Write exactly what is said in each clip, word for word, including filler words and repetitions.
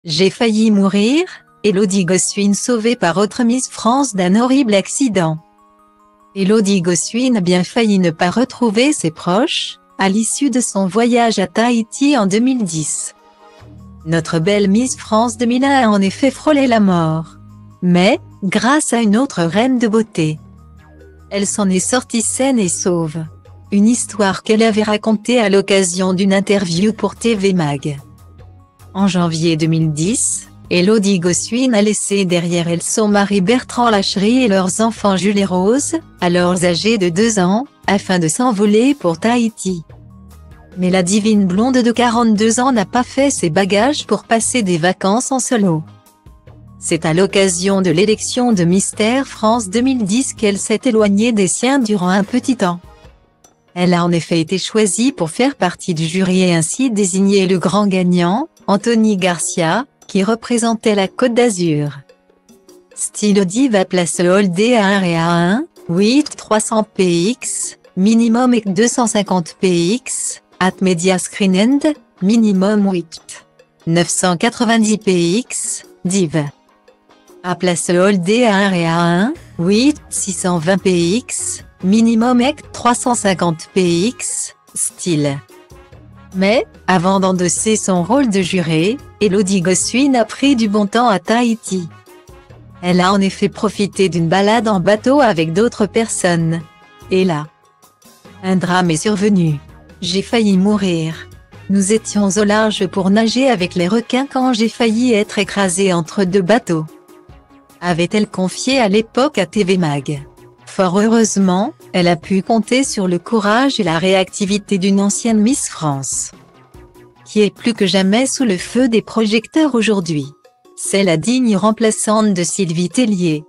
J'ai failli mourir, Élodie Gossuin sauvée par autre Miss France d'un horrible accident. Élodie Gossuin a bien failli ne pas retrouver ses proches, à l'issue de son voyage à Tahiti en deux mille dix. Notre belle Miss France deux mille un a en effet frôlé la mort. Mais, grâce à une autre reine de beauté, elle s'en est sortie saine et sauve. Une histoire qu'elle avait racontée à l'occasion d'une interview pour T V Mag. En janvier deux mille dix, Élodie Gossuin a laissé derrière elle son mari Bertrand Lachery et leurs enfants Jules et Rose, alors âgés de deux ans, afin de s'envoler pour Tahiti. Mais la divine blonde de quarante-deux ans n'a pas fait ses bagages pour passer des vacances en solo. C'est à l'occasion de l'élection de Mister France deux mille dix qu'elle s'est éloignée des siens durant un petit temps. Elle a en effet été choisie pour faire partie du jury et ainsi désigner le grand gagnant, Anthony Garcia, qui représentait la Côte d'Azur. Style Diva place Holdé à un et à un, huit trois cents P X, minimum et deux cent cinquante P X, at Media Screen End, minimum huit neuf cent quatre-vingt-dix P X, Div. À place Holdé à un et à un, huit six cent vingt P X, minimum et trois cent cinquante P X, style. Mais, avant d'endosser son rôle de juré, Élodie Gossuin a pris du bon temps à Tahiti. Elle a en effet profité d'une balade en bateau avec d'autres personnes. Et là, un drame est survenu. J'ai failli mourir. Nous étions au large pour nager avec les requins quand j'ai failli être écrasée entre deux bateaux. Avait-elle confié à l'époque à T V Mag. Fort heureusement, elle a pu compter sur le courage et la réactivité d'une ancienne Miss France, qui est plus que jamais sous le feu des projecteurs aujourd'hui. C'est la digne remplaçante de Sylvie Tellier,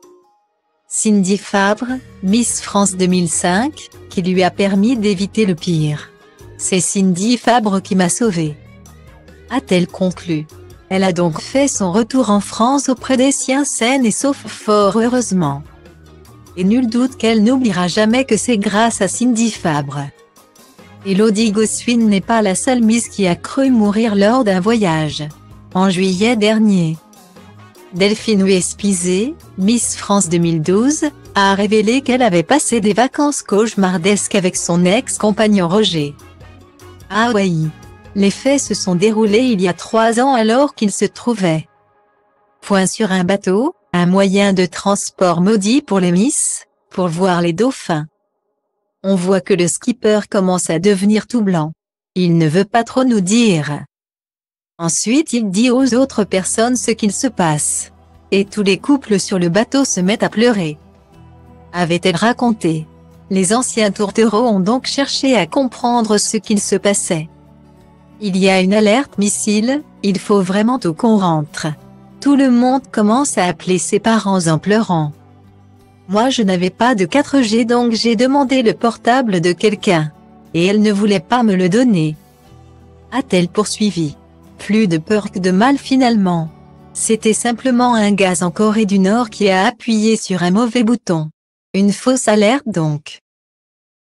Cindy Fabre, Miss France deux mille cinq, qui lui a permis d'éviter le pire. C'est Cindy Fabre qui m'a sauvée, a-t-elle conclu. Elle a donc fait son retour en France auprès des siens saines et saufs fort heureusement. Et nul doute qu'elle n'oubliera jamais que c'est grâce à Cindy Fabre. Élodie Gossuin n'est pas la seule Miss qui a cru mourir lors d'un voyage. En juillet dernier, Delphine Huespizé, Miss France deux mille douze, a révélé qu'elle avait passé des vacances cauchemardesques avec son ex-compagnon Roger, à Hawaï. Les faits se sont déroulés il y a trois ans alors qu'il se trouvait point sur un bateau, un moyen de transport maudit pour les Miss, pour voir les dauphins. On voit que le skipper commence à devenir tout blanc. Il ne veut pas trop nous dire. Ensuite il dit aux autres personnes ce qu'il se passe. Et tous les couples sur le bateau se mettent à pleurer, avait-elle raconté. Les anciens tourtereaux ont donc cherché à comprendre ce qu'il se passait. Il y a une alerte missile, il faut vraiment tout qu'on rentre. Tout le monde commence à appeler ses parents en pleurant. Moi je n'avais pas de quatre G donc j'ai demandé le portable de quelqu'un. Et elle ne voulait pas me le donner, a-t-elle poursuivi. Plus de peur que de mal finalement. C'était simplement un gaz en Corée du Nord qui a appuyé sur un mauvais bouton. Une fausse alerte donc.